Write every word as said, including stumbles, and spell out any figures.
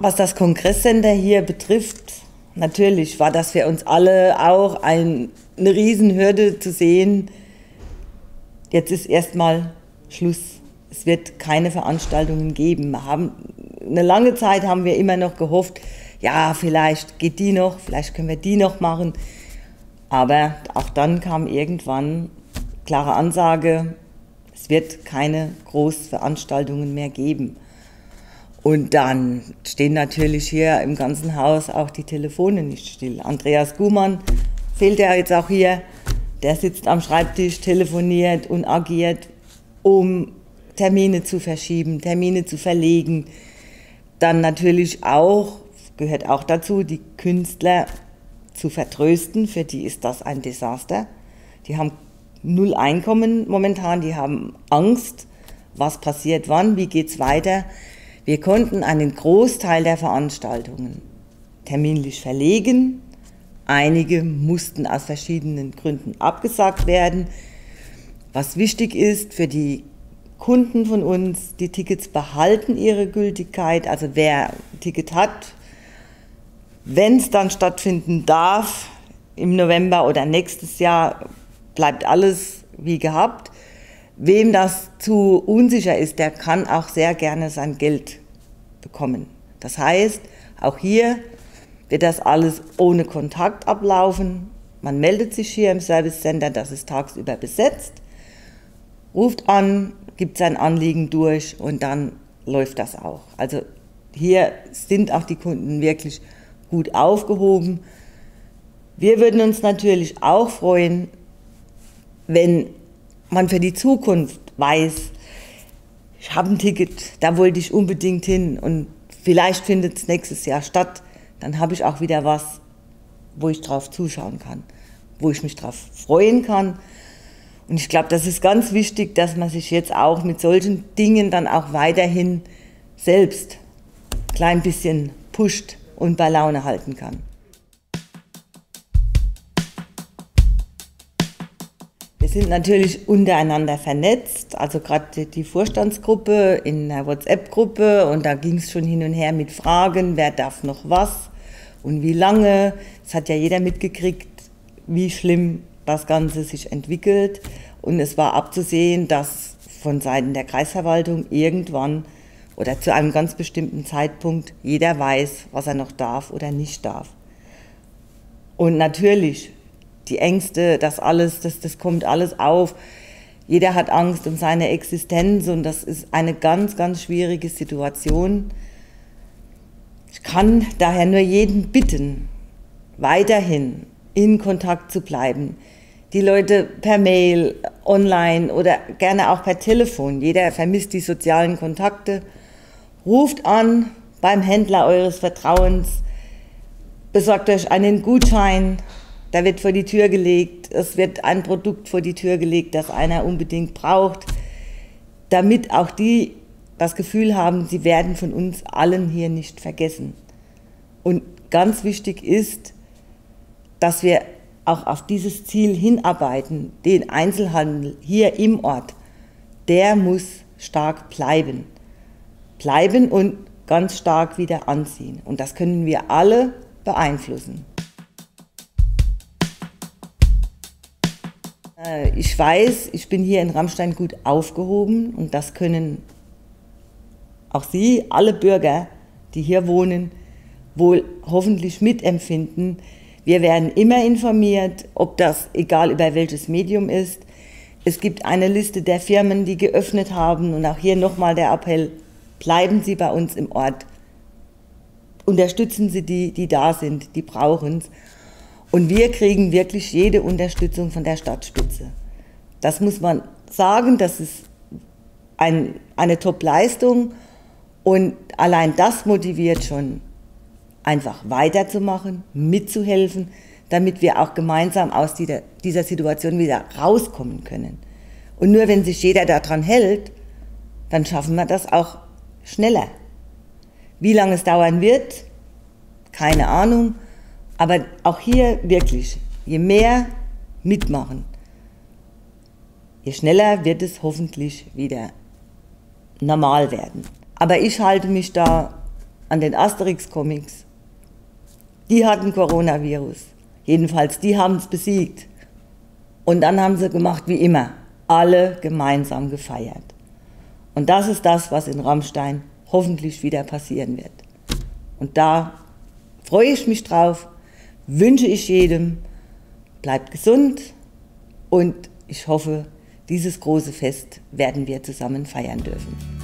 Was das Kongresscenter hier betrifft, natürlich war das für uns alle auch ein, eine Riesenhürde zu sehen. Jetzt ist erstmal Schluss. Es wird keine Veranstaltungen geben. Wir haben, eine lange Zeit haben wir immer noch gehofft, ja, vielleicht geht die noch, vielleicht können wir die noch machen. Aber auch dann kam irgendwann klare Ansage, es wird keine Großveranstaltungen mehr geben. Und dann stehen natürlich hier im ganzen Haus auch die Telefone nicht still. Andreas Gumann fehlt ja jetzt auch hier, der sitzt am Schreibtisch, telefoniert und agiert, um Termine zu verschieben, Termine zu verlegen. Dann natürlich auch, gehört auch dazu, die Künstler zu vertrösten, für die ist das ein Desaster. Die haben null Einkommen momentan, die haben Angst, was passiert wann, wie geht's weiter. Wir konnten einen Großteil der Veranstaltungen terminlich verlegen. Einige mussten aus verschiedenen Gründen abgesagt werden. Was wichtig ist für die Kunden von uns, die Tickets behalten ihre Gültigkeit. Also wer ein Ticket hat, wenn es dann stattfinden darf, im November oder nächstes Jahr, bleibt alles wie gehabt. Wem das zu unsicher ist, der kann auch sehr gerne sein Geld bekommen. Das heißt, auch hier wird das alles ohne Kontakt ablaufen. Man meldet sich hier im Service Center, das ist tagsüber besetzt, ruft an, gibt sein Anliegen durch und dann läuft das auch. Also hier sind auch die Kunden wirklich gut aufgehoben. Wir würden uns natürlich auch freuen, wenn man für die Zukunft weiß, ich habe ein Ticket, da wollte ich unbedingt hin und vielleicht findet es nächstes Jahr statt, dann habe ich auch wieder was, wo ich drauf zuschauen kann, wo ich mich drauf freuen kann. Und ich glaube, das ist ganz wichtig, dass man sich jetzt auch mit solchen Dingen dann auch weiterhin selbst ein klein bisschen pusht und bei Laune halten kann. Wir sind natürlich untereinander vernetzt, also gerade die Vorstandsgruppe in der WhatsApp-Gruppe und da ging es schon hin und her mit Fragen, wer darf noch was und wie lange. Es hat ja jeder mitgekriegt, wie schlimm das Ganze sich entwickelt und es war abzusehen, dass von Seiten der Kreisverwaltung irgendwann oder zu einem ganz bestimmten Zeitpunkt jeder weiß, was er noch darf oder nicht darf. Und natürlich die Ängste, das alles, das, das kommt alles auf. Jeder hat Angst um seine Existenz und das ist eine ganz, ganz schwierige Situation. Ich kann daher nur jeden bitten, weiterhin in Kontakt zu bleiben. Die Leute per Mail, online oder gerne auch per Telefon. Jeder vermisst die sozialen Kontakte. Ruft an beim Händler eures Vertrauens, besorgt euch einen Gutschein. Da wird vor die Tür gelegt, es wird ein Produkt vor die Tür gelegt, das einer unbedingt braucht, damit auch die das Gefühl haben, sie werden von uns allen hier nicht vergessen. Und ganz wichtig ist, dass wir auch auf dieses Ziel hinarbeiten, den Einzelhandel hier im Ort, der muss stark bleiben. Bleiben und ganz stark wieder anziehen. Und das können wir alle beeinflussen. Ich weiß, ich bin hier in Rammstein gut aufgehoben und das können auch Sie, alle Bürger, die hier wohnen, wohl hoffentlich mitempfinden. Wir werden immer informiert, ob das egal über welches Medium ist. Es gibt eine Liste der Firmen, die geöffnet haben und auch hier nochmal der Appell, bleiben Sie bei uns im Ort. Unterstützen Sie die, die da sind, die brauchen es. Und wir kriegen wirklich jede Unterstützung von der Stadtspitze. Das muss man sagen, das ist ein, eine Top-Leistung und allein das motiviert schon, einfach weiterzumachen, mitzuhelfen, damit wir auch gemeinsam aus dieser, dieser Situation wieder rauskommen können. Und nur wenn sich jeder daran hält, dann schaffen wir das auch schneller. Wie lange es dauern wird, keine Ahnung. Aber auch hier wirklich, je mehr mitmachen, je schneller wird es hoffentlich wieder normal werden. Aber ich halte mich da an den Asterix-Comics. Die hatten Coronavirus. Jedenfalls, die haben es besiegt. Und dann haben sie gemacht wie immer, alle gemeinsam gefeiert. Und das ist das, was in Rammstein hoffentlich wieder passieren wird. Und da freue ich mich drauf, wünsche ich jedem, bleibt gesund und ich hoffe, dieses große Fest werden wir zusammen feiern dürfen.